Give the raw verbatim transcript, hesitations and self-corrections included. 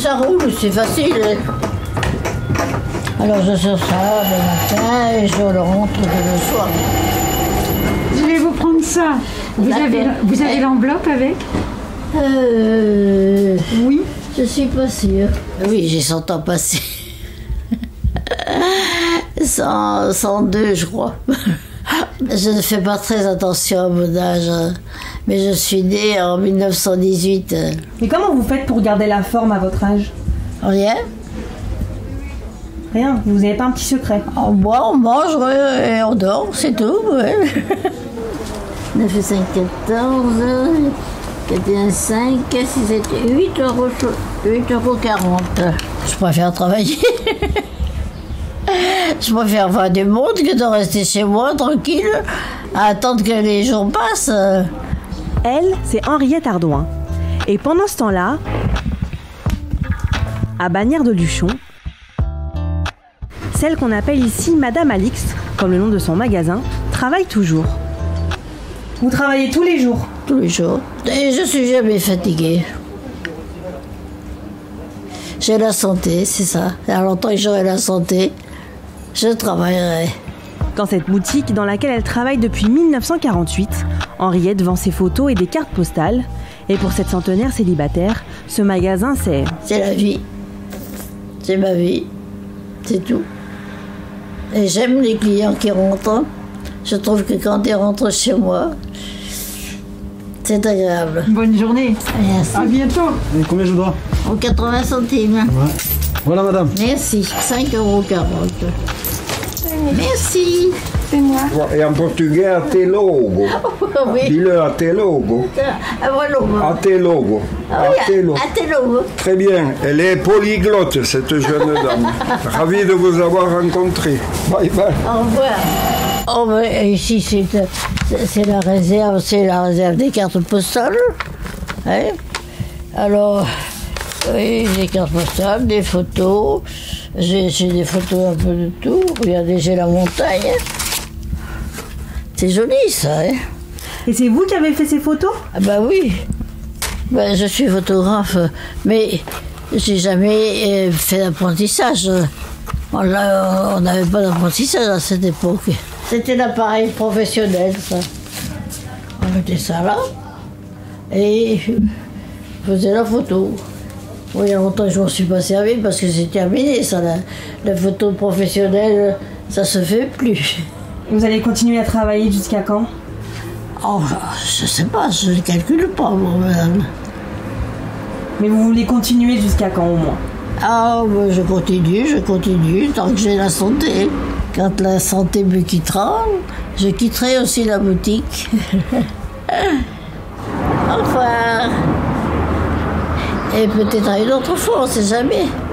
ça roule, c'est facile. Alors je sors ça le matin et je le rentre le soir. Je vais vous prendre ça. Vous avez, vous avez l'enveloppe avec? Euh... Oui. Je suis pas sûre. Oui, j'ai cent ans passé. cent, cent deux, je crois. Je ne fais pas très attention à mon âge, mais je suis née en mille neuf cent dix-huit. Et comment vous faites pour garder la forme à votre âge? Rien. Rien? Vous n'avez pas un petit secret? On boit, on mange ouais, et on dort, c'est tout. Ouais. neuf et cinq, quatorze, quatre-vingt-cinq, six, sept, huit euros, huit euros quarante. Je préfère travailler. Je préfère voir du monde que de rester chez moi tranquille, à attendre que les jours passent. Elle, c'est Henriette Ardouin. Et pendant ce temps-là, à Bagnères de Luchon, celle qu'on appelle ici Madame Alix, comme le nom de son magasin, travaille toujours. Vous travaillez tous les jours? Tous les jours. Et je suis jamais fatiguée. J'ai la santé, c'est ça. Il y a longtemps que j'aurai la santé, je travaillerai. Dans cette boutique dans laquelle elle travaille depuis mille neuf cent quarante-huit, Henriette vend ses photos et des cartes postales. Et pour cette centenaire célibataire, ce magasin, c'est... C'est la vie. C'est ma vie. C'est tout. Et j'aime les clients qui rentrent. Je trouve que quand ils rentrent chez moi, c'est agréable. Bonne journée. Merci. À bientôt. Et combien je dois? Au quatre-vingts centimes. Ouais. Voilà, madame. Merci. cinq euros quarante. Merci. C'est moi. E in portoghese a te logo. Oui. Dis-le à te logo. Ah, voilà. A te logo. Ah A oui, te logo. à tes logo. Très bien. Elle est polyglotte, cette jeune dame. Ravie de vous avoir rencontré. Bye bye. Au revoir. Oh, ben, ici, c'est, c'est la réserve, c'est la réserve des cartes postales. Hein? Alors, oui, des cartes postales, des photos. J'ai, j'ai des photos un peu de tout. Regardez, j'ai la montagne. C'est joli, ça. Hein? Et c'est vous qui avez fait ces photos? Ah bah oui. Ben, je suis photographe, mais j'ai jamais fait d'apprentissage. On n'avait pas d'apprentissage à cette époque. C'était l'appareil professionnel, ça. On mettait ça là et on faisait la photo. Bon, il y a longtemps que je m'en suis pas servi parce que c'est terminé, ça. La, la photo professionnelle, ça se fait plus. Vous allez continuer à travailler jusqu'à quand? Oh, je sais pas, je ne calcule pas, moi, madame. Mais vous voulez continuer jusqu'à quand au moins? Ah, ben, je continue, je continue, tant que j'ai la santé. Quand la santé me quittera, je quitterai aussi la boutique. Enfin, et peut-être à une autre fois, on ne sait jamais.